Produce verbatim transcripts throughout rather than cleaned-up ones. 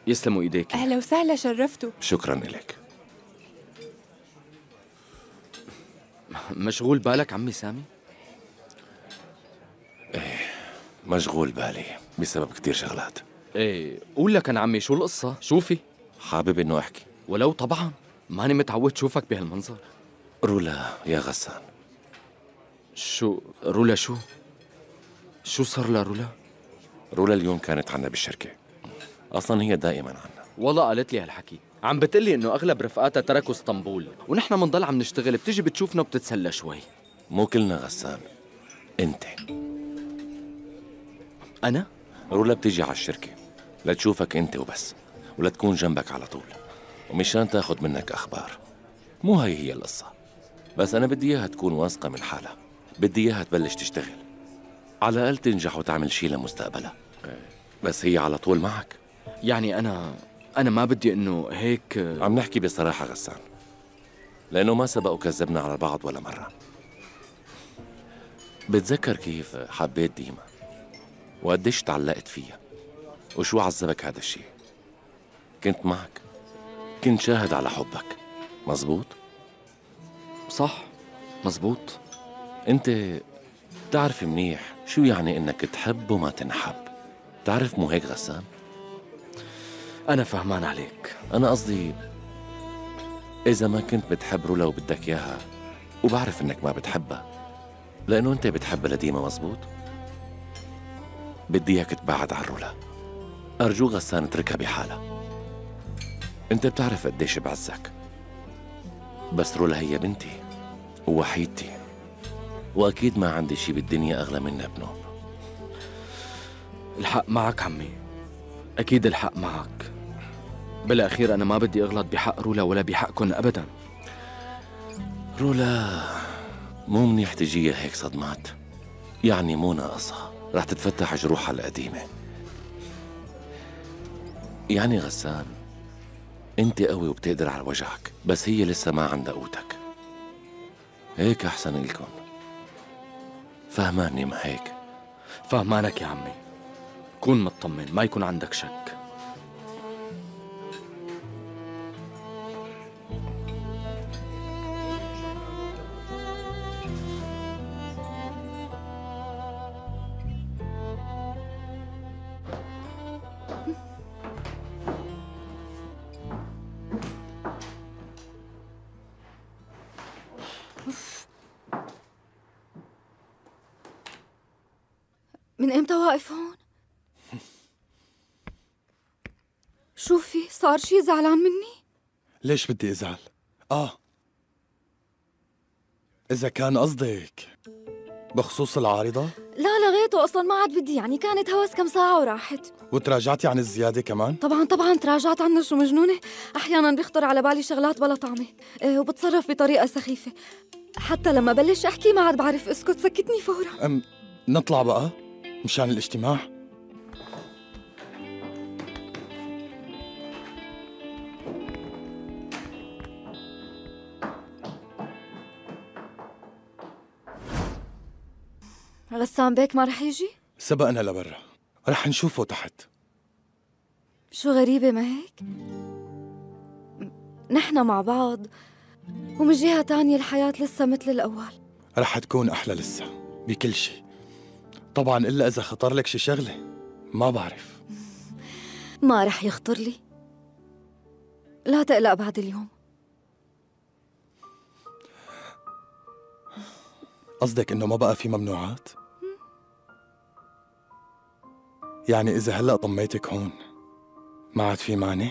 يسلموا ايديك. اهلا وسهلا، شرفتوا. شكرا لك. مشغول بالك عمي سامي؟ ايه مشغول بالي بسبب كتير شغلات. ايه قول لك انا عمي، شو القصة؟ شوفي. حابب انه احكي. ولو طبعا، ماني متعود شوفك بهالمنظر. رولا يا غسان. شو رولا؟ شو شو صار لرولا؟ رولا اليوم كانت عنا بالشركة، اصلا هي دائما عنا. والله قالت لي هالحكي، عم بتقلي انه اغلب رفقاتها تركوا اسطنبول ونحن منضل عم نشتغل، بتجي بتشوفنا وبتتسلى شوي. مو كلنا غسان، انت. انا؟ رولا بتيجي على الشركة لتشوفك انت وبس، ولا تكون جنبك على طول، ومشان تاخد منك اخبار. مو هي هي القصة، بس انا بدي اياها تكون واثقة من حالها، بدي اياها تبلش تشتغل، على الاقل تنجح وتعمل شي لمستقبلها. بس هي على طول معك. يعني انا انا ما بدي انه هيك. عم نحكي بصراحة غسان، لانه ما سبق وكذبنا على بعض ولا مرة. بتذكر كيف حبيت ديما وقديش تعلقت فيها وشو عذبك هذا الشيء. كنت معك، كنت شاهد على حبك، مزبوط؟ صح، مزبوط. انت بتعرف منيح شو يعني انك تحب وما تنحب، تعرف مو هيك غسان؟ انا فهمان عليك. انا قصدي اذا ما كنت بتحب رولا وبدك اياها، وبعرف انك ما بتحبها لانه انت بتحبها لديما، مزبوط؟ بدي اياك تبعد عن رولا، ارجو غسان اتركها بحالها. انت بتعرف قديش بعزك، بس رولا هي بنتي ووحيدتي، واكيد ما عندي شي بالدنيا اغلى منها بنوب. الحق معك عمي، اكيد الحق معك. بالاخير انا ما بدي اغلط بحق رولا ولا بحقكن ابدا. رولا مو منيح تجيها هيك صدمات، يعني مو ناقصها، رح تتفتح جروحها القديمة. يعني غسان انت قوي وبتقدر على وجعك، بس هي لسه ما عندها قوتك. هيك احسن لكم. فهماني ما هيك؟ فهمانك يا عمي، كون مطمن، ما يكون عندك شك. من امتى واقف هون؟ شو في؟ صار شي زعلان مني؟ ليش بدي ازعل؟ اه اذا كان قصدك بخصوص العارضة؟ لا لغيته اصلا، ما عاد بدي، يعني كانت هوس كم ساعة وراحت. وتراجعتي عن الزيادة كمان؟ طبعا طبعا تراجعت عنها، شو مجنونة؟ احيانا بيخطر على بالي شغلات بلا طعمة، إيه، وبتصرف بطريقة سخيفة، حتى لما بلش احكي ما عاد بعرف اسكت، سكتني فورا. أم نطلع بقى مشان الاجتماع. غسان بيك ما رح يجي؟ سبقنا لبرا، رح نشوفه تحت. شو غريبة ما هيك؟ نحن مع بعض ومن جهة تانية الحياة لسه مثل الأول. رح تكون أحلى لسه بكل شيء طبعا، إلا إذا خطر لك شي شغلة، ما بعرف. ما رح يخطر لي، لا تقلق بعد اليوم. قصدك إنه ما بقى في ممنوعات؟ يعني إذا هلأ طميتك هون ما عاد في مانع؟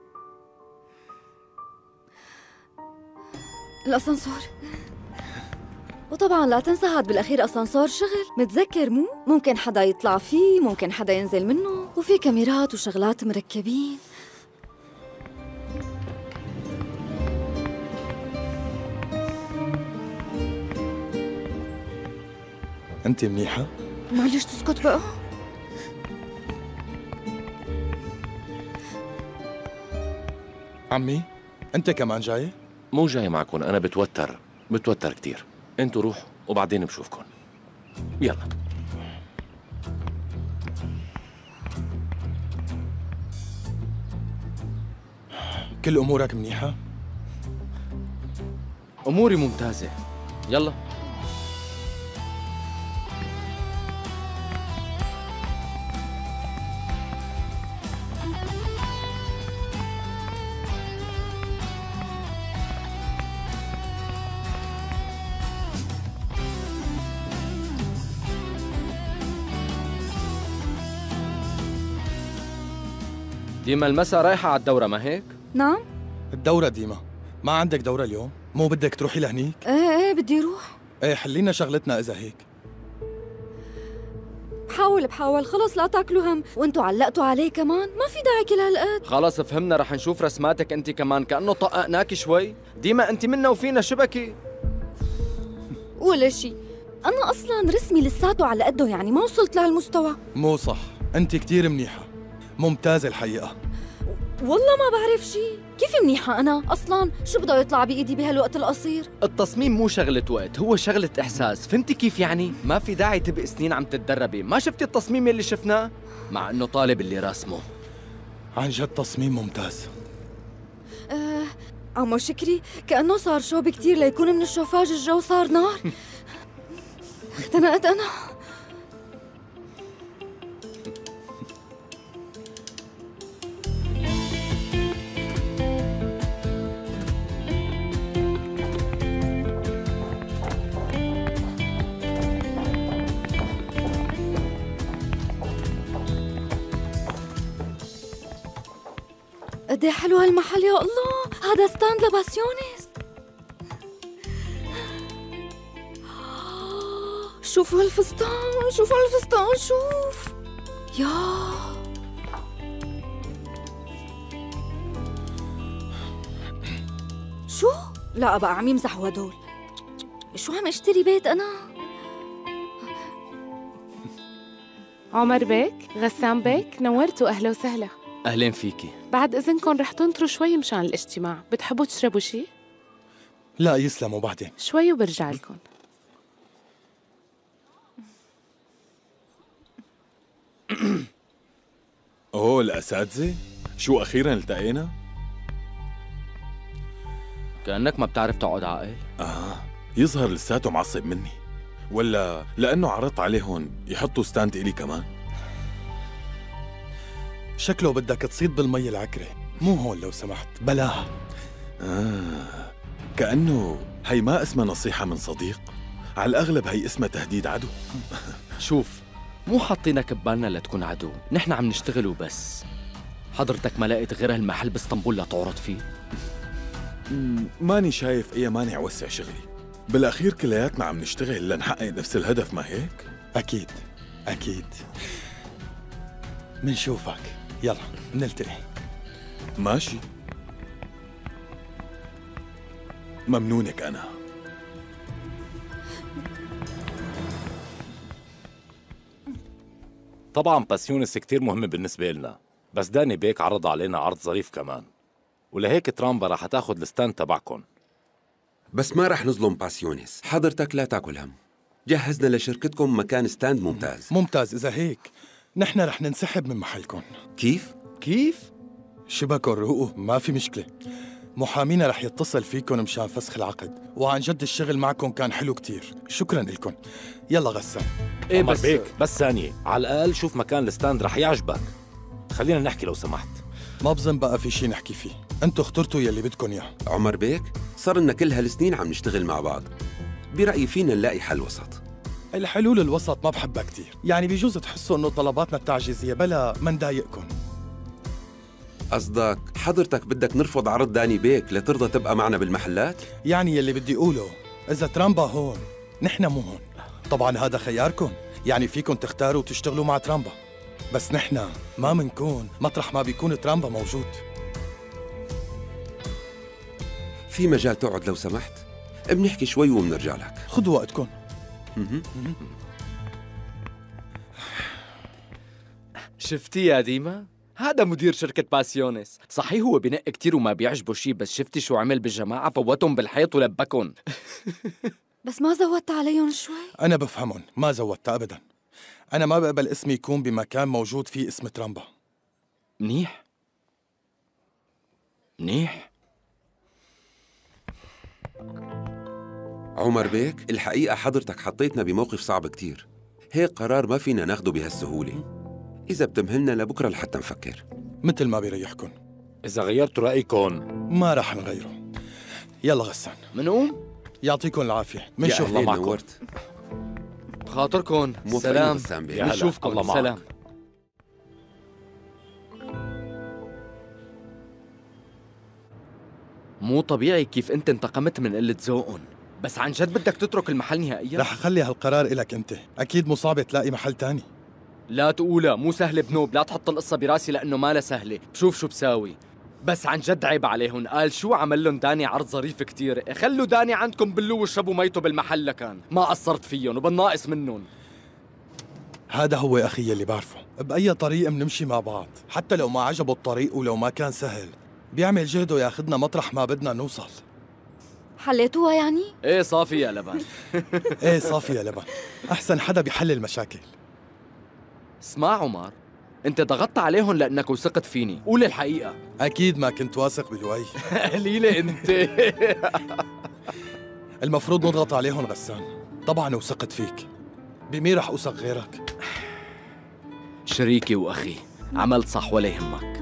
الأسانسور، وطبعا لا تنسى هاد بالأخير أسانسور شغل، متذكر مو؟ ممكن حدا يطلع فيه، ممكن حدا ينزل منه، وفي كاميرات وشغلات مركبين. أنت منيحة؟ معلش تسكت بقى. عمي أنت كمان جاي؟ مو جاي معكم، أنا بتوتر بتوتر كتير. انتوا روحوا وبعدين بشوفكم. يلا. كل أمورك منيحة؟ أموري ممتازة. يلا. ديما المساء رايحة على الدورة ما هيك؟ نعم؟ الدورة ديما، ما عندك دورة اليوم؟ مو بدك تروحي لهنيك؟ ايه ايه بدي روح. ايه حلينا شغلتنا إذا هيك. بحاول بحاول خلص لا تاكلوا هم، وانتوا علقتوا عليه كمان، ما في داعي كل هالقد. خلص فهمنا، رح نشوف رسماتك انت كمان، كأنه طققناكي شوي. ديما انت منا وفينا شبكي. ولا شي، أنا أصلاً رسمي لساته على قده، يعني ما وصلت لهالمستوى. مو صح، أنت كتير منيحة، ممتازة الحقيقة. والله ما بعرف شي، كيف منيحة أنا؟ أصلاً شو بده يطلع بإيدي بهالوقت القصير؟ التصميم مو شغلة وقت، هو شغلة إحساس، فهمتي كيف يعني؟ ما في داعي تبقي سنين عم تتدربي، ما شفتي التصميم اللي شفناه؟ مع إنه طالب اللي راسمه. عن جد تصميم ممتاز. آه، عمو شكري كأنه صار شوب كتير ليكون من الشوفاج الجو صار نار. اختنقت أنا. قد ايه حلو هالمحل يا الله، هذا ستاند لباسيونيس. شوفوا هالفستان، شوفوا هالفستان، شوف يا شو؟ لا بقى عم يمزحوا هدول. شو عم اشتري بيت انا؟ عمر بيك، غسان بيك، نورتوا أهلا وسهلا. أهلين فيكي. بعد إذنكم رح تنطروا شوي مشان الاجتماع، بتحبوا تشربوا شي؟ لا يسلموا بعدين. شوي وبرجع لكم. اوه الأساتذة؟ شو أخيراً التقينا؟ كأنك ما بتعرف تقعد عاقل. آه يظهر لساته معصب مني، ولا لأنه عرضت عليهم يحطوا ستاند إلي كمان؟ شكله بدك تصيد بالمي العكرة، مو هون لو سمحت، بلاها. آه كأنه هي ما اسمها نصيحة من صديق، على الأغلب هي اسمها تهديد عدو. شوف، مو حاطينك ببالنا لتكون عدو، نحن عم نشتغل وبس. حضرتك ما لقيت غير هالمحل باسطنبول لتعرض فيه؟ ماني شايف أي مانع وسع شغلي، بالأخير كلياتنا عم نشتغل لنحقق نفس الهدف، ما هيك؟ أكيد أكيد. منشوفك، يلا نلتقي. ماشي. ممنونك أنا. طبعا باسيونس كتير مهم بالنسبة لنا، بس داني بيك عرض علينا عرض ظريف كمان، ولهيك ترامبا رح تاخد الستاند تبعكم. بس ما رح نظلم باسيونيس، حضرتك لا تاكل هم. جهزنا لشركتكم مكان ستاند ممتاز. ممتاز، إذا هيك نحن رح ننسحب من محلكم. كيف؟ كيف؟ شبكوا روقوا، ما في مشكلة. محامينا رح يتصل فيكم مشان فسخ العقد، وعن جد الشغل معكم كان حلو كتير، شكراً لكم. يلا غسان. ايه عمر بس بيك بس ثانية، على الأقل شوف مكان الستاند رح يعجبك. خلينا نحكي لو سمحت. ما بظن بقى في شي نحكي فيه، انتوا اخترتوا يلي بدكم اياه. عمر بيك، صار لنا كل هالسنين عم نشتغل مع بعض، برأيي فينا نلاقي حل وسط. الحلول الوسط ما بحبها كتير، يعني بيجوز تحسوا انه طلباتنا التعجيزية بلا ما نضايقكم. قصدك حضرتك بدك نرفض عرض داني بيك لترضى تبقى معنا بالمحلات؟ يعني يلي بدي اقوله، اذا ترامبا هون نحن مو هون. طبعا هذا خياركم، يعني فيكم تختاروا وتشتغلوا مع ترامبا، بس نحن ما منكون مطرح ما بيكون ترامبا موجود. في مجال تقعد لو سمحت؟ بنحكي شوي وبنرجع لك. خذوا وقتكم. شفتي يا ديما؟ هذا مدير شركة باسيونيس، صحيح هو بنق كتير وما بيعجبه شي، بس شفتي شو عمل بالجماعة؟ فوتهم بالحيط ولبكن. بس ما زودت عليهم شوي؟ أنا بفهمهم، ما زودت أبداً. أنا ما بقبل اسمي يكون بمكان موجود فيه اسم ترامبا. منيح منيح. عمر بيك، الحقيقة حضرتك حطيتنا بموقف صعب كتير. هيك قرار ما فينا ناخده بهالسهولة. إذا بتمهلنا لبكرة لحتى نفكر. مثل ما بيريحكم. إذا غيرتوا رأيكم ما رح نغيره. يلا غسان منقوم؟ يعطيكم العافية. يا منشوف أهلين، معكم. نورت. بخاطركم. موفقين سلام. غسان بيه. يا هلا. نشوفكم. الله معك. سلام. مو طبيعي كيف انت انتقمت من قلة ذوقهم، بس عن جد بدك تترك المحل نهائيا؟ رح أخلي هالقرار إلك أنت. أكيد مو صعب تلاقي محل تاني. لا تقولها، مو سهلة بنوب، لا تحط القصة براسي لأنه ما لها سهلة، بشوف شو بساوي. بس عن جد عيب عليهم، قال شو عمل لهم داني عرض ظريف كتير، خلوا داني عندكم بلو واشربوا ميته بالمحل لكان، ما قصرت فيهم وبالناقص منهم. هذا هو أخي اللي بعرفه، بأي طريق منمشي مع بعض، حتى لو ما عجبه الطريق ولو ما كان سهل، بيعمل جهده ياخدنا مطرح ما بدنا نوصل. حليتوها يعني؟ ايه صافي يا لبن. ايه صافي يا لبن، أحسن حدا بيحل المشاكل. اسمع عمر، انت ضغطت عليهم لأنك وثقت فيني، قول الحقيقة. أكيد ما كنت واثق بلوي. قليلة انت. المفروض نضغط عليهم غسان، طبعا وثقت فيك، بمين رح أوثق غيرك؟ شريكي وأخي، عملت صح ولا يهمك.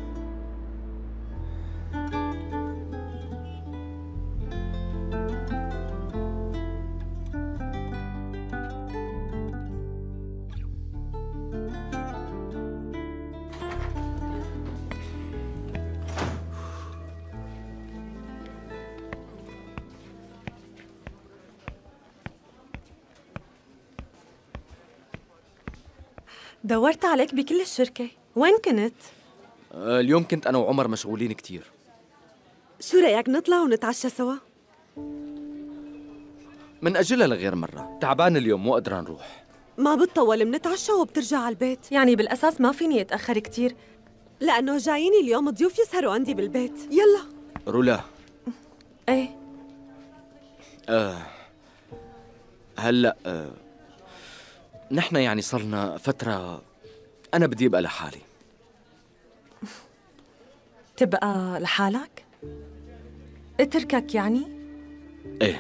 دورت عليك بكل الشركة، وين كنت؟ آه، اليوم كنت أنا وعمر مشغولين كتير. شو رأيك نطلع ونتعشى سوا؟ من أجلها لغير مرة، تعبان اليوم مو قادرة نروح. ما بتطول، منتعشى وبترجع على البيت. يعني بالأساس ما فيني أتأخر كتير، لأنه جاييني اليوم ضيوف يسهروا عندي بالبيت. يلا. رولا. ايه؟ آه هلأ آه نحن يعني صرنا فترة أنا بدي أبقى لحالي. تبقى لحالك؟ اتركك يعني؟ إيه.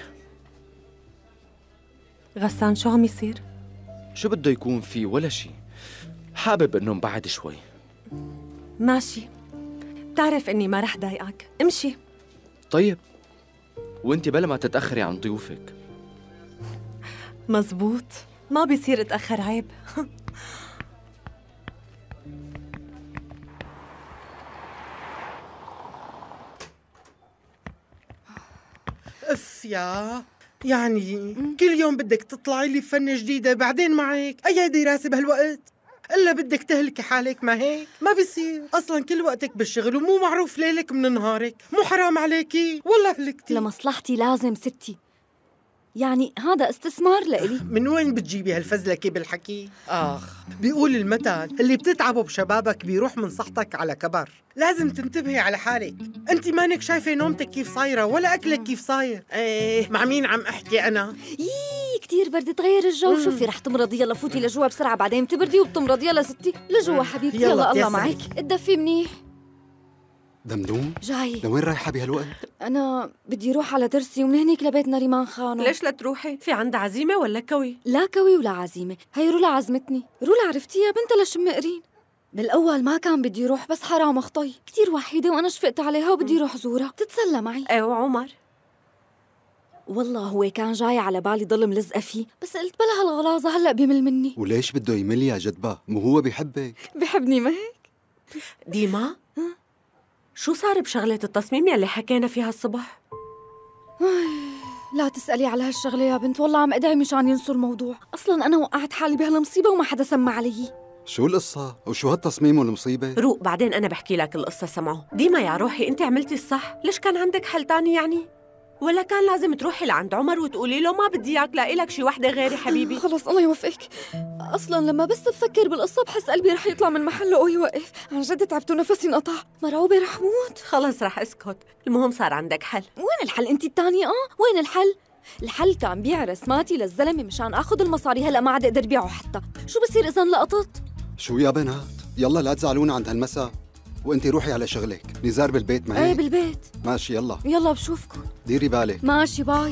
غسان شو عم يصير؟ شو بده يكون في ولا شي، حابب إنه نبعد شوي. ماشي، بتعرف إني ما رح ضايقك، امشي. طيب، وانت بلا ما تتأخري عن ضيوفك. مزبوط، ما بيصير اتأخر، عيب. اف يا يعني كل يوم بدك تطلعي لي بفن جديدة، بعدين معك أي دراسة بهالوقت؟ إلا بدك تهلكي حالك، ما هيك؟ ما بيصير، أصلاً كل وقتك بالشغل ومو معروف ليلك من نهارك، مو حرام عليكي؟ والله هلكتي. لمصلحتي لازم ستي، يعني هذا استثمار لإلي. من وين بتجيبي هالفزلكة بالحكي؟ آخ، بيقول المثل اللي بتتعبه بشبابك بيروح من صحتك على كبر. لازم تنتبهي على حالك، انت مانك شايفة نومتك كيف صايرة ولا أكلك كيف صاير. ايه، مع مين عم أحكي أنا؟ يي كتير برد، تغير الجو. مم. شوفي رح تمرضي، يلا فوتي لجوا بسرعة، بعدين بتبردي وبتمرضي. يلا ستي لجوا حبيبتي، يلا, يلا الله معك. اتدفي منيح. دمدوم جاي. لوين رايحة بهالوقت؟ أنا بدي روح على درسي ومن هنيك لبيتنا ريمان خانو. ليش لا تروحي؟ في عندها عزيمة ولا كوي؟ لا كوي ولا عزيمة، هي رولا عزمتني. رولا عرفتيها بنتها لشم قرين. بالأول ما كان بدي روح، بس حرام أخطي كتير وحيدة وأنا شفقت عليها وبدي روح زورها تتسلى معي. ايه وعمر؟ والله هو كان جاي على بالي ضل ملزقة فيه، بس قلت بلا هالغلاظة هلأ بيمل مني. وليش بده يمل يا جدبة؟ مو هو بيحبك؟ بحبني ما هيك؟ ديما؟ شو صار بشغلة التصميم يلي حكينا فيها الصبح؟ لا تسألي على هالشغلة يا بنت، والله عم أدعي مشان ينسوا الموضوع. أصلاً أنا وقعت حالي بهالمصيبة وما حدا سمع علي. شو القصة؟ وشو هالتصميم والمصيبة؟ روق، بعدين أنا بحكي لك القصة سمعوا. ديما يا روحي، أنت عملتي الصح، ليش كان عندك حل تاني يعني؟ ولا كان لازم تروحي لعند عمر وتقولي له ما بدي اياك، لاقي لك شي وحده غيري حبيبي؟ خلص الله يوفقك. اصلا لما بس بفكر بالقصه بحس قلبي رح يطلع من محله او يوقف. عن جد تعبت ونفسي انقطع، مرعوبه رح موت. خلص رح اسكت، المهم صار عندك حل. وين الحل انت الثانيه؟ اه وين الحل؟ الحل كان بيع رسماتي للزلمه مشان اخذ المصاري، هلا ما عاد اقدر بيعه حتى. شو بصير اذا لقطت؟ شو يا بنات؟ يلا لا تزعلونا عند هالمساء، وانت روحي على شغلك. نزار بالبيت ما ايه هيك؟ بالبيت. ماشي يلا. يلا بشوفكم. ديري بالك. ماشي باي.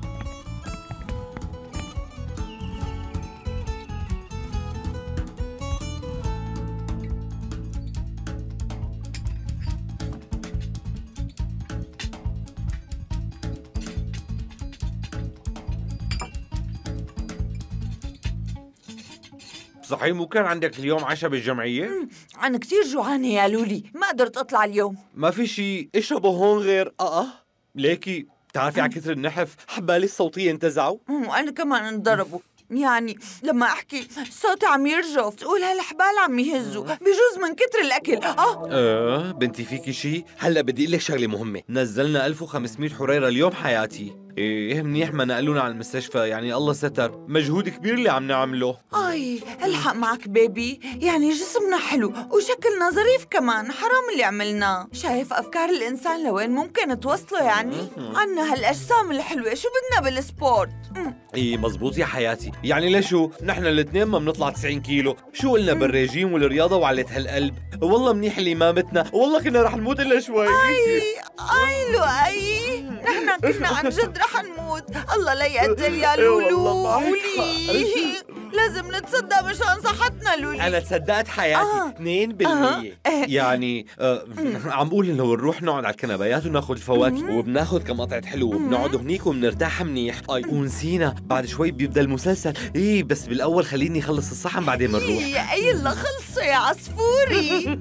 صحيح مو كان عندك اليوم عشاء بالجمعية؟ أنا كتير جوعانة يا لولي، ما قدرت أطلع اليوم. ما في شي اشربوا هون غير اه ليكي بتعرفي على كثر النحف حبالي الصوتية انتزعوا. وأنا كمان انضربوا، يعني لما أحكي صوتي عم يرجف، تقول هالحبال عم يهزوا، بجوز من كتر الأكل. آه اه بنتي فيكي شي؟ هلا بدي اقول لك شغلة مهمة، نزلنا ألف وخمسمية حريرة اليوم حياتي. ايه منيح ما نقلونا على المستشفى، يعني الله ستر، مجهود كبير اللي عم نعمله. أي الحق معك بيبي، يعني جسمنا حلو وشكلنا ظريف كمان، حرام اللي عملناه. شايف أفكار الإنسان لوين ممكن توصله؟ يعني عنا هالأجسام الحلوة، شو بدنا بالسبورت؟ ايه مزبوط يا حياتي، يعني لشو نحن الاثنين ما بنطلع تسعين كيلو، شو قلنا بالريجيم والرياضة وعلة هالقلب. والله منيح اللي ما متنا، والله كنا رح نموت إلا شوي. أي أي لو أي نحن كنا عن جد رح نموت. الله لا يقدر يا لولو. لولي لازم نتصدق مشان صحتنا لولي. أنا تصدقت حياتي آه. اثنين بالمية. آه. يعني آه عم بقول إنه نروح نقعد على الكنبايات وناخذ الفواكه وبناخذ كم قطعة حلو وبنقعد هنيك وبنرتاح منيح. أي ونسينا بعد شوي بيبدأ المسلسل. إيه بس بالأول خليني أخلص الصحن بعدين بنروح. إيه يلا خلصوا يا عصفوري.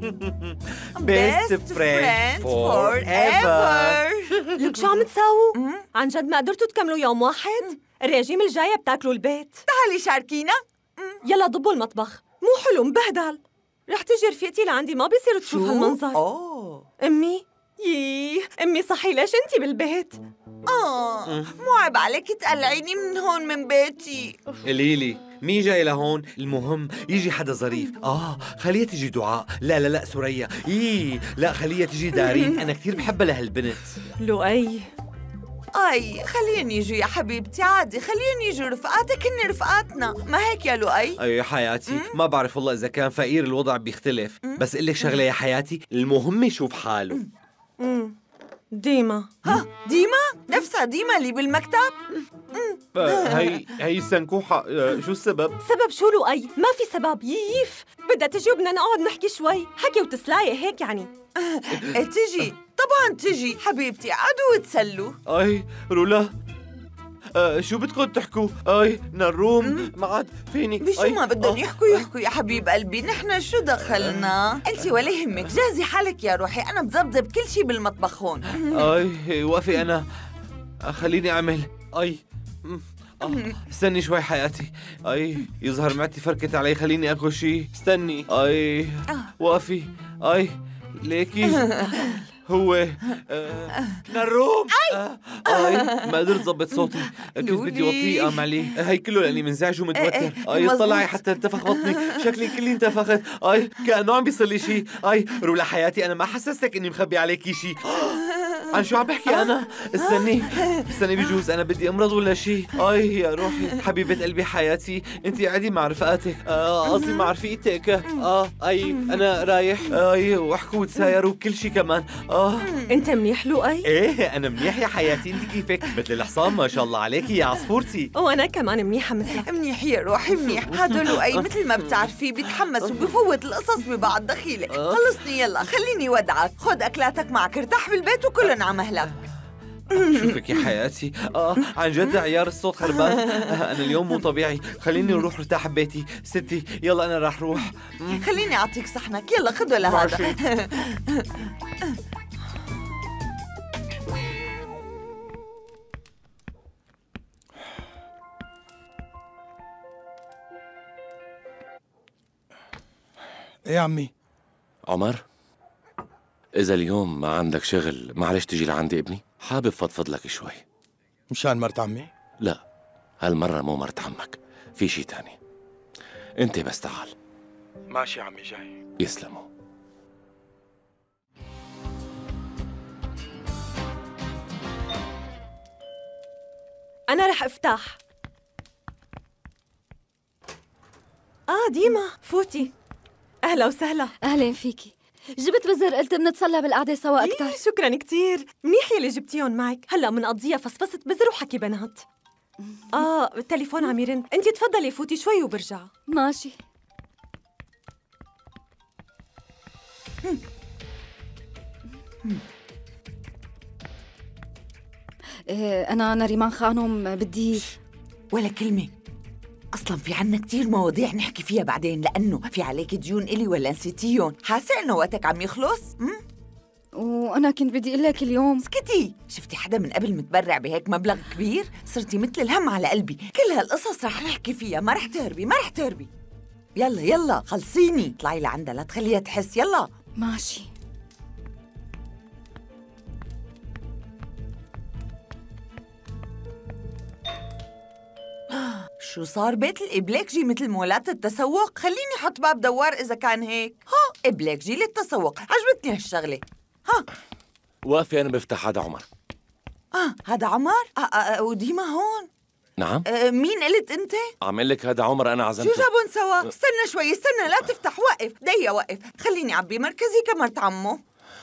Best friend forever. لك شو عم تساووا؟ عن جد ما قدرتوا تكملوا يوم واحد؟ الرجيم الجاية بتاكلوا البيت. تعالي شاركينا. يلا ضبوا المطبخ، مو حلو مبهدل. رح تجي رفيقتي لعندي ما بيصير تشوف هالمنظر. أوه أمي ييه أمي صحي ليش أنتي بالبيت؟ آه مو عيب عليك تقلعيني من هون من بيتي. قليلي مين جاي لهون؟ المهم يجي حدا ظريف. اه خليها تجي دعاء. لا لا لا سوريا. ايه لا خليها تجي دارين، انا كثير بحبها لهالبنت. لؤي أي خليني يجوا يا حبيبتي، عادي خليني يجوا رفقاتك، هن رفقاتنا، ما هيك يا لؤي؟ اي يا حياتي ما بعرف والله اذا كان فقير الوضع بيختلف، بس قل لك شغله يا حياتي، المهم يشوف حاله. امم ديما. ها ديما؟ نفسها ديما اللي بالمكتب؟ هي هي السنكوحه شو السبب؟ سبب شو لؤي؟ ما في سبب. ييف بدها تجي وبدنا نقعد نحكي شوي، حكي وتسلاية هيك يعني. تجي طبعا تجي حبيبتي، قعدوا وتسلوا. اي رولا آه شو بدكم تحكوا؟ اي نروم ما عاد فيني. بشو ما بدهم يحكوا يحكوا يا حبيب قلبي، نحن شو دخلنا؟ انت ولا يهمك، جهزي حالك يا روحي، انا بظبظب كل شيء بالمطبخ هون. اي وقفي انا خليني اعمل. اي آه. استني شوي حياتي. اي يظهر معدتي فركت علي، خليني اكل شيء. استني. اي وقفي. اي ليكي هو آه نروم. آه اي ما قدرت ضبط صوتي، كنت بدي وطيئة معلي، هي كله لاني منزعج ومتوتر. اي طلعي حتى انتفخ بطني، شكلي كلي انتفخت. اي كأنه عم بيصير لي شيء. اي رولا حياتي انا ما حسستك اني مخبي عليكي شيء. عن شو عم بحكي انا؟ استني استني بجوز انا بدي امرض ولا شيء. اي يا روحي حبيبة قلبي حياتي، انت قاعدة مع رفقاتك، قصدي آه مع رفيقتك. اه اي انا رايح. اي واحكوا وتسايروا وكل شيء كمان. اه انت منيح لؤي؟ ايه انا منيح يا حياتي، انت كيفك؟ مثل الحصان ما شاء الله عليكي يا عصفورتي. وانا كمان منيحة مثلك. منيح يا روحي منيح. هذا لؤي مثل ما بتعرفي بيتحمس وبفوت القصص ببعض دخيلة. خلصني يلا خليني ودعك، خد اكلاتك معك، ارتاح بالبيت وكلنا على مهلك. شوفك يا حياتي اه عن جد عيار الصوت خربان. آه انا اليوم مو طبيعي، خليني اروح ارتاح ببيتي. ستي يلا انا راح روح. خليني اعطيك صحنك، يلا خذه لهذا. ايه يا عمي؟ عمر إذا اليوم ما عندك شغل معلش تجي لعندي ابني، حابب فضفض لك شوي. مشان مرت عمي؟ لا هالمرة مو مرت عمك، في شي تاني. انت بس تعال. ماشي يا عمي جاي. يسلموا. أنا رح أفتح. آه ديما فوتي. أهلا وسهلا. أهلا فيكي. جبت بزر، قلت بنتسلى بالقعدة سوا أكتر. إيه شكراً كتير، منيح يلي جبتيهم معك. هلأ منقضيها فصفصة بزر وحكي بنات. آه التليفون عم يرن، أنتِ تفضلي فوتي شوي وبرجع. ماشي. إيه أنا نريمان خانم بدي ولا كلمة. أصلاً في عنا كتير مواضيع نحكي فيها بعدين، لأنه في عليك ديون إلي ولا نسيتيهم؟ حاسة إنه وقتك عم يخلص؟ م? وأنا كنت بدي أقول لك اليوم. اسكتي، شفتي حدا من قبل متبرع بهيك مبلغ كبير؟ صرتي مثل الهم على قلبي، كل هالقصص رح نحكي فيها، ما رح تهربي ما رح تهربي. يلا يلا خلصيني، طلعي لعندها لا تخليها تحس. يلا. ماشي. شو صار بيت الإبليكجي مثل مولات التسوق؟ خليني حط باب دوار إذا كان هيك. ها إبليكجي للتسوق، عجبتني هالشغلة. ها وقفي، أنا بفتح. هذا عمر. آه هذا عمر؟ آه آه وديما هون. نعم. آه مين قلت أنت؟ عم لك هذا عمر، أنا عزمته. شو جابون سوا؟ استنى شوي، استنى لا تفتح، وقف دقيقة وقف، خليني أعبي مركزي كمرت عمو.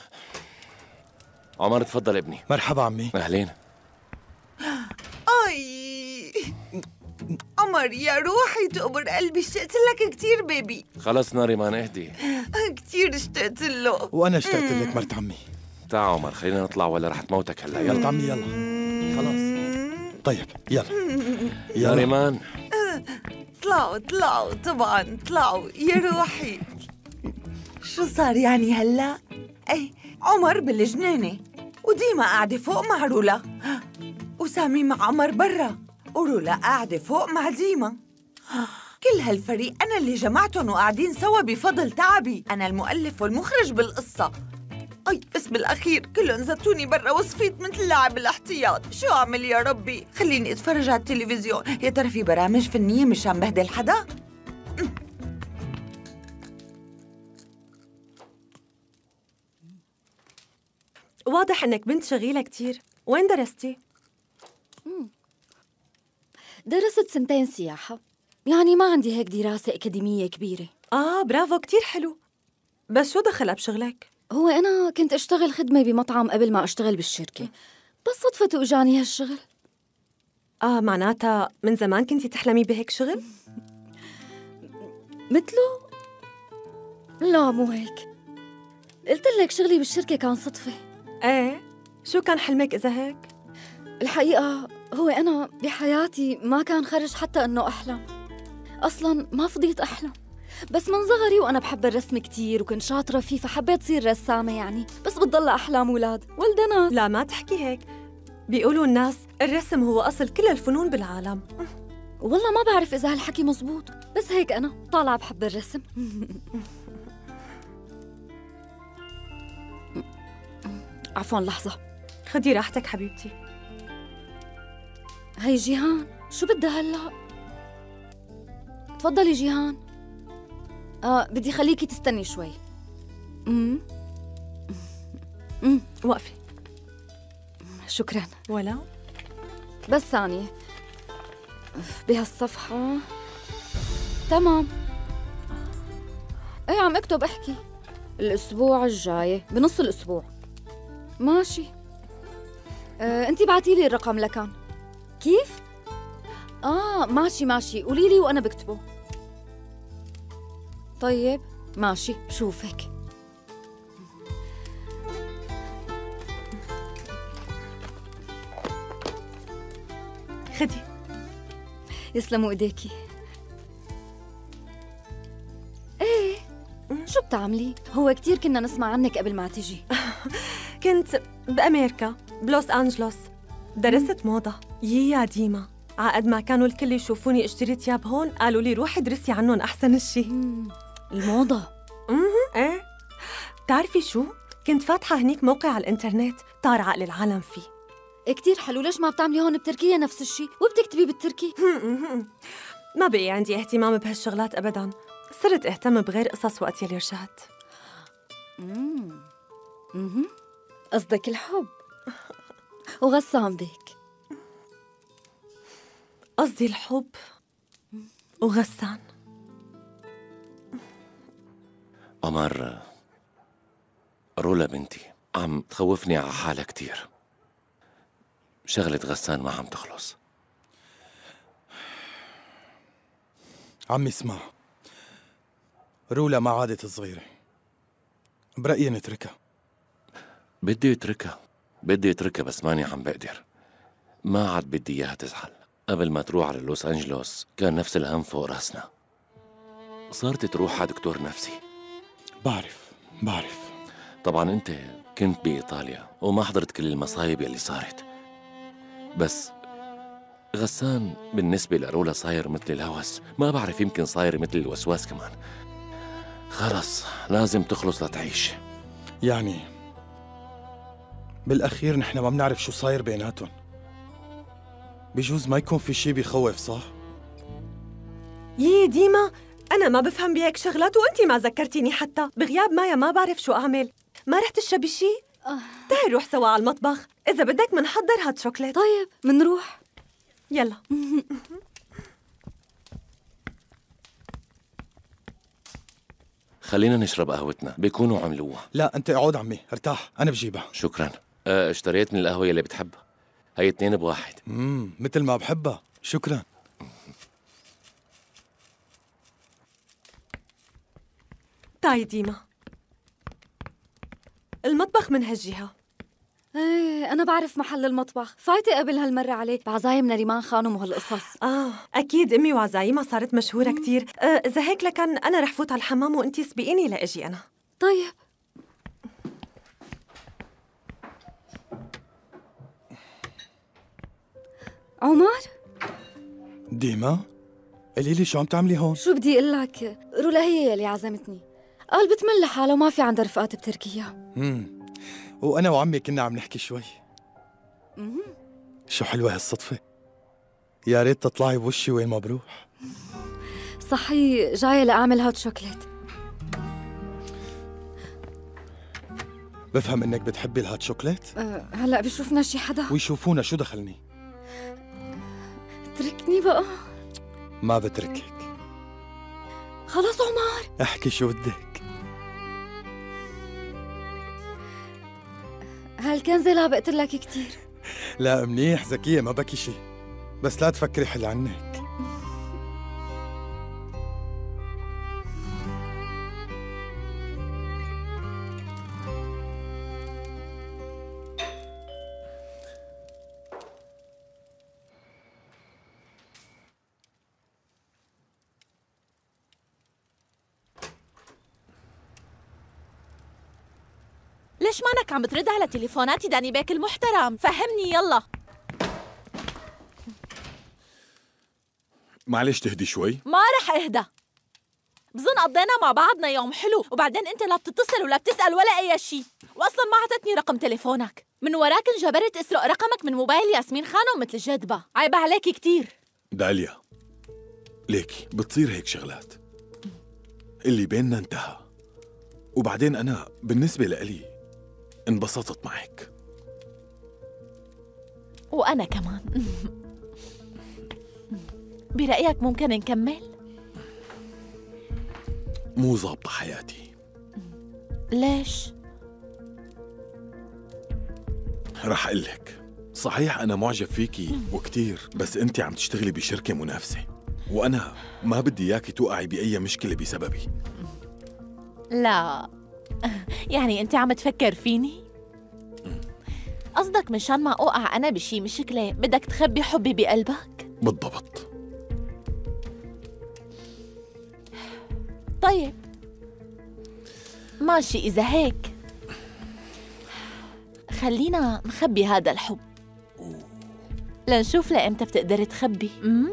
عمر تفضل ابني. مرحبا عمي. أهلين. أي عمر يا روحي تقبر قلبي، اشتقت لك كتير بيبي. خلص ناريمان اهدي. كتير اشتقت له. وأنا اشتقت لك مرت عمي. تعا عمر خلينا نطلع ولا رح تموتك هلا. يلا عمي يلا خلاص. طيب يلا يا ناريمان. طلعوا طلعوا طبعا طلعوا يا روحي. شو صار يعني هلا؟ اي عمر بالجنينة وديما قاعدة فوق مع رولا، وسامي مع عمر برا، ورولا قاعدة فوق مع ديما. كل هالفريق أنا اللي جمعتهم وقاعدين سوا بفضل تعبي. أنا المؤلف والمخرج بالقصة. أي بس بالأخير كلهم زتوني برا وصفيت مثل لاعب الاحتياط. شو أعمل يا ربي؟ خليني أتفرج على التلفزيون، يا ترى في برامج فنية مشان بهدل حدا؟ واضح إنك بنت شغيلة كتير. وين درستي؟ درست سنتين سياحة، يعني ما عندي هيك دراسة أكاديمية كبيرة. آه برافو كتير حلو. بس شو دخلها بشغلك؟ هو أنا كنت أشتغل خدمة بمطعم قبل ما أشتغل بالشركة، بس صدفة وإجاني هالشغل. آه معناتها من زمان كنتي تحلمي بهيك شغل؟ مثله؟ لا مو هيك، قلت لك شغلي بالشركة كان صدفة. ايه شو كان حلمك إذا هيك؟ الحقيقة هو أنا بحياتي ما كان خرج حتى إنه أحلم، أصلاً ما فضيت أحلم، بس من صغري وأنا بحب الرسم كتير وكنت شاطرة فيه فحبيت صير رسامة يعني، بس بتضل أحلام أولاد ولدنا. لا ما تحكي هيك، بيقولوا الناس الرسم هو أصل كل الفنون بالعالم. والله ما بعرف إذا هالحكي مزبوط، بس هيك أنا طالعة بحب الرسم. عفواً لحظة. خدي راحتك حبيبتي. هي جيهان، شو بدها هلا؟ تفضلي جيهان. آه بدي خليكي تستني شوي. امم امم وقفي. شكراً. ولا بس ثانية بهالصفحة. تمام. ايه عم اكتب احكي. الأسبوع الجاي بنص الأسبوع. ماشي. آه، انتي بعتيلي الرقم لكان. كيف؟ آه ماشي ماشي، قوليلي وأنا بكتبه. طيب ماشي بشوفك. خدي. يسلموا ايديكي. ايه شو بتعملي؟ هو كتير كنا نسمع عنك قبل ما تجي. كنت بأمريكا بلوس أنجلوس، درست موضة. يي يا ديما، عقد ما كانوا الكل يشوفوني اشتري تياب هون قالوا لي روحي درسي عنهم أحسن الشي. الموضة. اها ايه. بتعرفي شو؟ كنت فاتحة هنيك موقع على الإنترنت طار عقل العالم فيه. إيه كتير حلو، ليش ما بتعملي هون بتركيا نفس الشي وبتكتبي بالتركي؟ ما بقي عندي اهتمام بهالشغلات أبداً، صرت اهتم بغير قصص وقت يلي رجعت. امم اها قصدك الحب وغسان بيك. قصدي الحب وغسان. عمر رولا بنتي عم تخوفني على حالها كتير. شغلة غسان ما عم تخلص. عمي اسمع، رولا ما عادت صغيرة، برأيي نتركها. بدي اتركها بدي اتركها بس ماني عم بقدر. ما عاد بدي اياها تزعل. قبل ما تروح على لوس أنجلوس كان نفس الهم فوق راسنا. صارت تروح على دكتور نفسي. بعرف بعرف طبعا انت كنت بإيطاليا وما حضرت كل المصايب يلي صارت، بس غسان بالنسبة لرولا صاير مثل الهوس. ما بعرف، يمكن صاير مثل الوسواس كمان. خلص لازم تخلص لتعيش. يعني بالأخير نحن ما بنعرف شو صاير بيناتهم. بجوز ما يكون في شي بيخوف، صح؟ يي ديما، أنا ما بفهم بهيك شغلات وأنتي ما ذكرتيني حتى. بغياب مايا ما بعرف شو أعمل. ما رح تشربي شي؟ تعي نروح سوا على المطبخ، إذا بدك منحضر هاد شوكليت. طيب منروح. يلا. خلينا نشرب قهوتنا، بيكونوا عملوها. لا أنت اقعد عمي، ارتاح، أنا بجيبها. شكرا. اه اشتريت من القهوة يلي بتحبها، هي اتنين بواحد. امم مثل ما بحبها، شكرا. تعي ديما، المطبخ من هالجهة. ايه أنا بعرف محل المطبخ، فايتة قبل هالمرة عليه بعزايمنا ريمان خانم وهالقصص. آه أكيد أمي وعزايمها صارت مشهورة كتير. آه إذا هيك لكن أنا رح فوت على الحمام وأنتي سبقيني لأجي أنا. طيب. عمر؟ ديما؟ قولي لي شو عم تعملي هون؟ شو بدي اقول لك، رولا هي اللي عزمتني. قال بتمل لحالها وما في عندها رفقات بتركيا. امم وانا وعمي كنا عم نحكي شوي. امم شو حلوه هالصدفه. يا ريت تطلعي بوشي وين ما بروح. صحي جايه لاعمل هاد شوكليت. بفهم انك بتحبي الهات شوكليت. أه هلا بشوفنا شي حدا ويشوفونا، شو دخلني؟ اتركني بقى. ما بتركك. خلص عمر، احكي شو بدك. هالكنزة لابقت لك كتير. لا منيح، ذكية، ما بكي شي، بس لا تفكري حل عنك. ليش مانك عم بترد على تليفوناتي داني بيك المحترم؟ فهمني يلا. معلش تهدي شوي. ما رح اهدى. بظن قضينا مع بعضنا يوم حلو، وبعدين انت لا بتتصل ولا بتسأل ولا اي شيء، واصلا ما عطتني رقم تليفونك. من وراك انجبرت اسرق رقمك من موبايل ياسمين خانم مثل الجدبة. عيب عليكي كتير. داليا ليكي بتصير هيك شغلات، اللي بيننا انتهى، وبعدين انا بالنسبة لإلي انبسطت معك. وأنا كمان. برأيك ممكن نكمل؟ مو ظابطة حياتي. ليش؟ رح أقلك. صحيح أنا معجب فيكي وكتير، بس أنت عم تشتغلي بشركة منافسة، وأنا ما بدي إياكي توقعي بأي مشكلة بسببي. لا يعني أنت عم تفكر فيني؟ قصدك مشان ما أوقع أنا بشي مشكلة بدك تخبي حبي بقلبك؟ بالضبط. طيب ماشي، إذا هيك خلينا نخبي هذا الحب لنشوف لإمتى بتقدر تخبي. أمم؟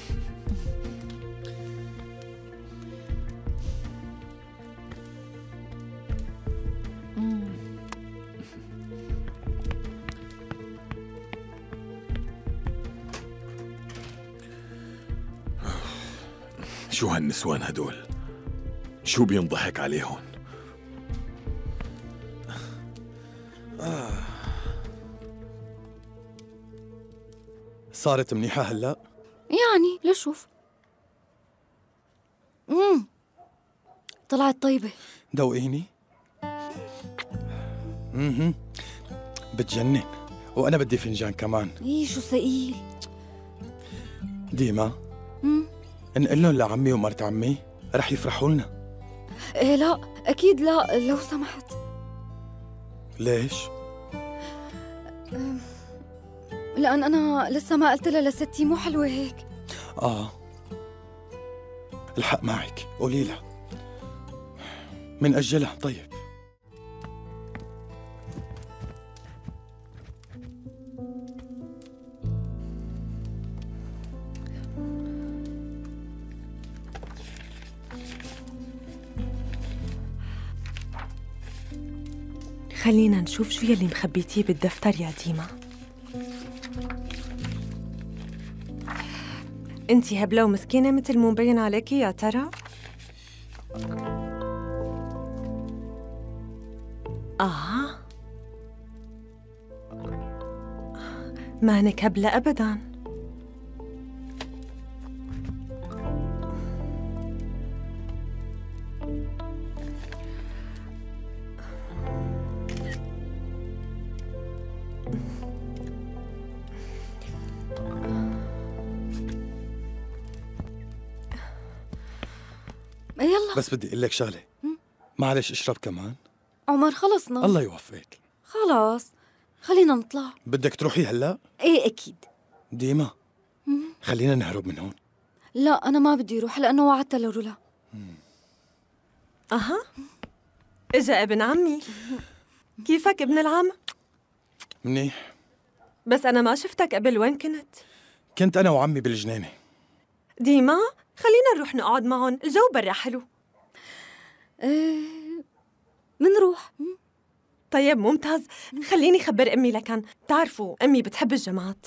شو هالنسوان هدول؟ شو بينضحك عليهم؟ آه. صارت منيحة هلأ؟ يعني لشوف. امم طلعت طيبة. دوقيني. اها بتجنن. وانا بدي فنجان كمان. ايه شو ثقيل. ديما مم. نقول لهم لعمي ومرت عمي رح يفرحوا لنا. ايه لا اكيد لا لو سمحت. ليش؟ لأن أنا لسه ما قلت لها لستي مو حلوة هيك. آه الحق معك، قولي لها من أجلها. طيب خلينا نشوف شو يلي مخبيتيه بالدفتر يا ديما. انتي هبلة ومسكينة مثل مو مبين عليكي يا ترى؟ آه مانك هبلة أبداً. يلا بس بدي أقول لك شغلة. معلش اشرب كمان. عمر خلصنا. الله يوفقك. خلاص خلينا نطلع. بدك تروحي هلا؟ ايه اكيد. ديما خلينا نهرب من هون. لا انا ما بدي اروح لانه وعدت لرولا. اها اجا ابن عمي. كيفك ابن العم؟ منيح. بس انا ما شفتك قبل، وين كنت؟ كنت انا وعمي بالجنينة. ديما خلينا نروح نقعد معهم، الجو برا حلو. ايه منروح. طيب ممتاز، خليني خبر امي لكن بتعرفوا امي بتحب الجماعات.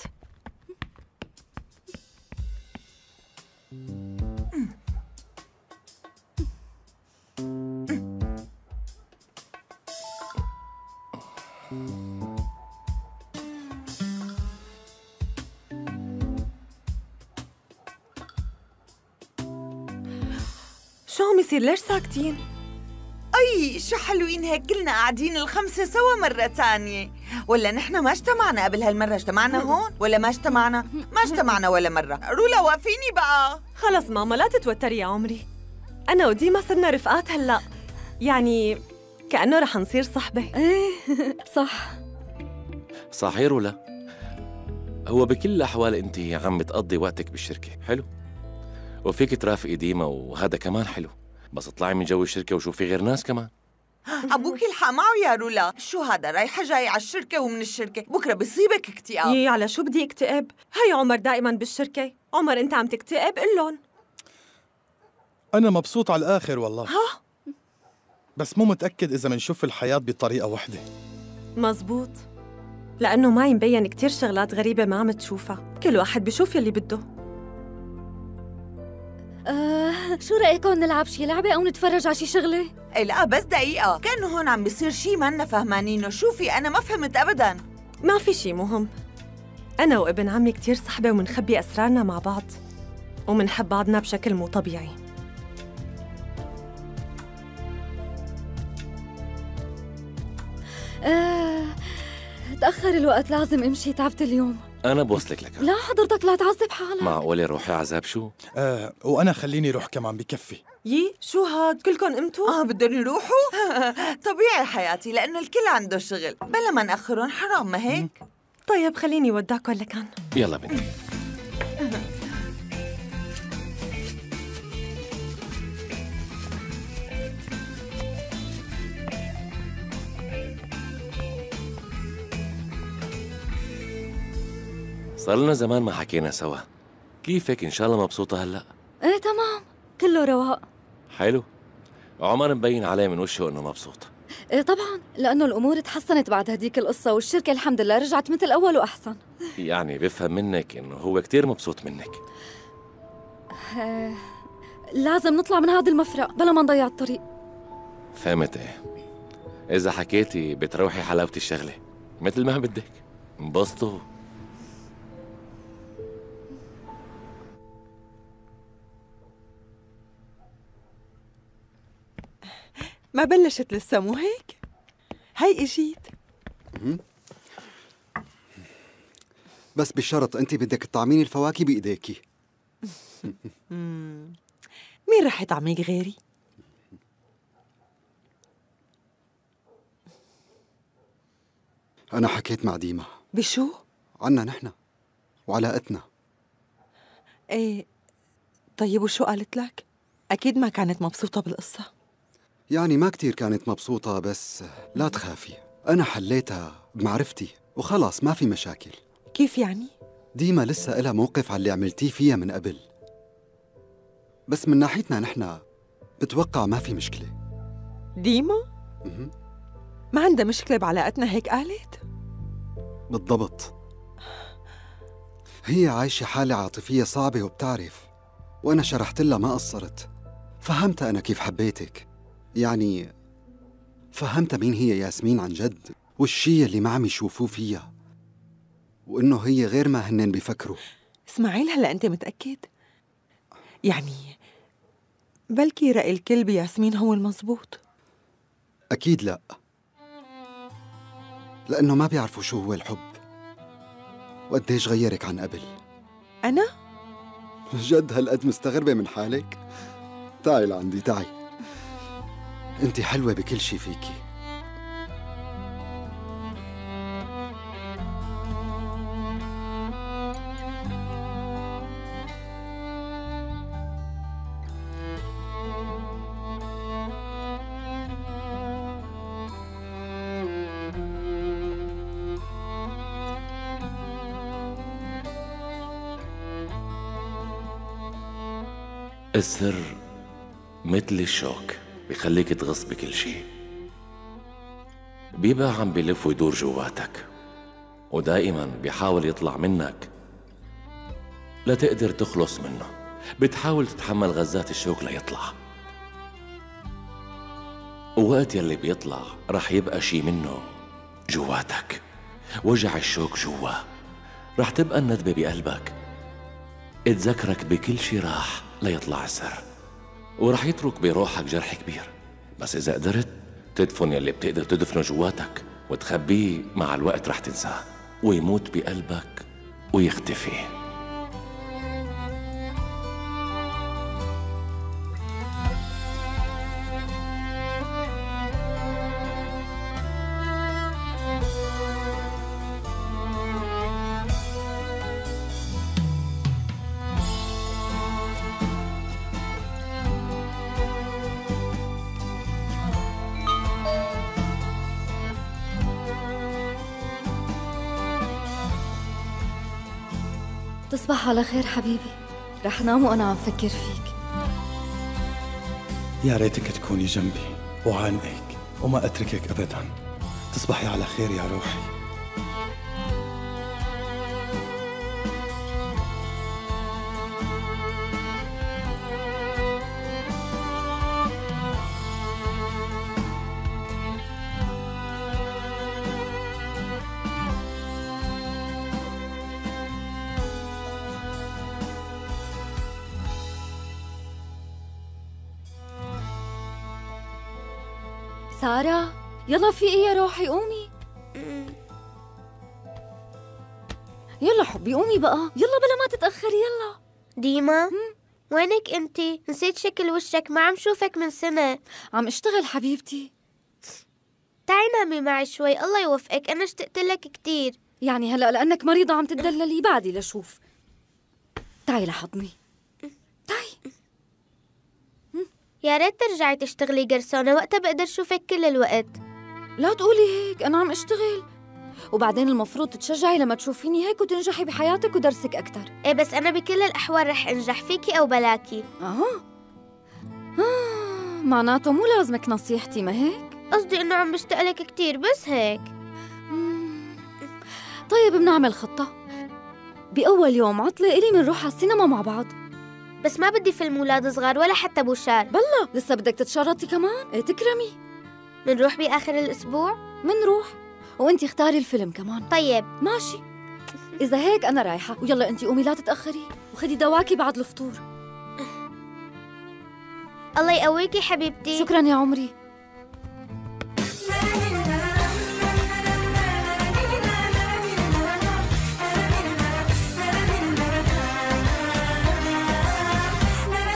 شو عم يصير؟ ليش ساكتين؟ أي شو حلوين هيك كلنا قاعدين الخمسة سوا مرة تانية. ولا نحن ما اجتمعنا قبل هالمرة؟ اجتمعنا هون ولا ما اجتمعنا؟ ما اجتمعنا ولا مرة. رولا وقفيني بقى. خلص ماما لا تتوتري يا عمري، أنا وديما صرنا رفقات هلأ، يعني كأنه رح نصير صحبة. ايه صح صحيح ولا؟ هو بكل الأحوال أنت عم تقضي وقتك بالشركة، حلو؟ وفيك ترافقي ديما وهذا كمان حلو، بس اطلعي من جو الشركة وشوفي غير ناس كمان. أبوك الحق معه يا رولا. شو هذا رايحة جاي على الشركة ومن الشركة، بكرة بصيبك اكتئاب. يي على شو بدي اكتئب؟ هي عمر دائما بالشركة. عمر أنت عم تكتئب قلن. أنا مبسوط على الآخر والله. ها؟ بس مو متأكد إذا منشوف الحياة بطريقة واحدة. مزبوط، لأنه معي مبين كتير شغلات غريبة ما عم تشوفها، كل واحد بشوف يلي بده. آه، شو رأيكم نلعب شي لعبة أو نتفرج على شي شغلة؟ إيه لا بس دقيقة، كأنه هون عم بيصير شي منا فهمانينه. شوفي أنا ما فهمت أبداً. ما في شي مهم، أنا وابن عمي كتير صحبة ومنخبي أسرارنا مع بعض ومنحب بعضنا بشكل مو طبيعي. آه، تأخر الوقت لازم امشي، تعبت اليوم. أنا بوصلك لك. لا حضرتك لا تعذب حالك. معقولة روحي عذاب شو؟ آه وأنا خليني روح كمان بكفي. يي شو هاد كلكم قمتوا؟ آه بدهم يروحوا؟ طبيعي حياتي لأنه الكل عنده شغل، بلا ما نأخرهم حرام ما هيك؟ طيب خليني ودعكم لكان. يلا بنتي. صار لنا زمان ما حكينا سوا، كيفك؟ إن شاء الله مبسوطة هلأ؟ ايه تمام كله رواق. حلو. عمر مبين عليه من وشه إنه مبسوط. ايه طبعا، لأنه الأمور تحسنت بعد هديك القصة والشركة الحمد لله رجعت مثل أول وأحسن. يعني بفهم منك إنه هو كتير مبسوط منك. آه، لازم نطلع من هذا المفرق بلا ما نضيع الطريق. فهمت إيه؟ إذا حكيتي بتروحي حلاوة الشغلة مثل ما بدك. انبسطوا. ما بلشت لسه مو هيك؟ هي اجيت. بس بشرط انت بدك تطعميني الفواكه بايديكي. مين رح يطعميك غيري؟ انا حكيت مع ديما. بشو؟ عنا نحن وعلاقتنا. ايه طيب وشو قالت لك؟ اكيد ما كانت مبسوطة بالقصة. يعني ما كتير كانت مبسوطة، بس لا تخافي انا حليتها بمعرفتي وخلاص ما في مشاكل. كيف يعني؟ ديما لسه إلها موقف على اللي عملتيه فيها من قبل، بس من ناحيتنا نحن بتوقع ما في مشكلة. ديما؟ ما عندها مشكلة بعلاقتنا هيك قالت؟ بالضبط، هي عايشة حالة عاطفية صعبة وبتعرف، وأنا شرحت لها ما قصرت. فهمت أنا كيف حبيتك، يعني فهمت مين هي ياسمين عن جد، والشي اللي ما عم يشوفوه فيها، وإنه هي غير ما هنن بيفكروا. اسماعيل هلأ أنت متأكد؟ يعني بلكي رأي الكل بياسمين هو المزبوط؟ أكيد لا، لأنه ما بيعرفوا شو هو الحب وقديش غيرك عن قبل. أنا؟ جد هالقد مستغربة من حالك؟ تعي لعندي تعي، انت حلوة بكل شي فيكي. السر مثل الشوك بيخليك تغص بكل شيء، بيبقى عم بيلف ويدور جواتك، ودائما بيحاول يطلع منك لتقدر تخلص منه. بتحاول تتحمل غزات الشوك ليطلع، ووقت يلي بيطلع رح يبقى شي منه جواتك، وجع الشوك جوا، رح تبقى الندبة بقلبك اتذكرك بكل شي راح ليطلع السر، ورح يترك بروحك جرح كبير. بس إذا قدرت تدفن يلي بتقدر تدفنه جواتك وتخبيه، مع الوقت رح تنساه ويموت بقلبك ويختفي. تصبح على خير حبيبي، رح نام وأنا عم فكر فيك. يا ريتك تكوني جنبي وعانقك وما أتركك أبداً. تصبحي على خير يا روحي. سارة يلا في ايه يا روحي، قومي. يلا حبي قومي بقى، يلا بلا ما تتأخري. يلا ديما وينك انتي؟ نسيت شكل وشك، ما عم شوفك من سنة. عم اشتغل حبيبتي. تعي نامي معي شوي، الله يوفقك، أنا اشتقت لك كتير. يعني هلأ لأنك مريضة عم تدللي؟ بعدي لشوف. تعي لحضني، تعي. يا ريت ترجعي تشتغلي قرصانة، وقتها بقدر شوفك كل الوقت. لا تقولي هيك، أنا عم اشتغل. وبعدين المفروض تتشجعي لما تشوفيني هيك وتنجحي بحياتك ودرسك أكتر. ايه بس أنا بكل الأحوال رح أنجح، فيكي أو بلاكي. آه آه معناته مو لازمك نصيحتي، ما هيك؟ قصدي إنه عم بشتاقلك كتير، بس هيك. طيب بنعمل خطة، بأول يوم عطلة إلي منروح على السينما مع بعض. بس ما بدي فيلم ولاد صغار ولا حتى بوشار. بالله لسه بدك تتشرطي كمان؟ ايه تكرمي. منروح بآخر الأسبوع؟ منروح، وانتي اختاري الفيلم كمان. طيب ماشي، إذا هيك أنا رايحة، ويلا انتي قومي لا تتأخري، وخدي دواكي بعد الفطور. الله يقويكي حبيبتي. شكرا يا عمري.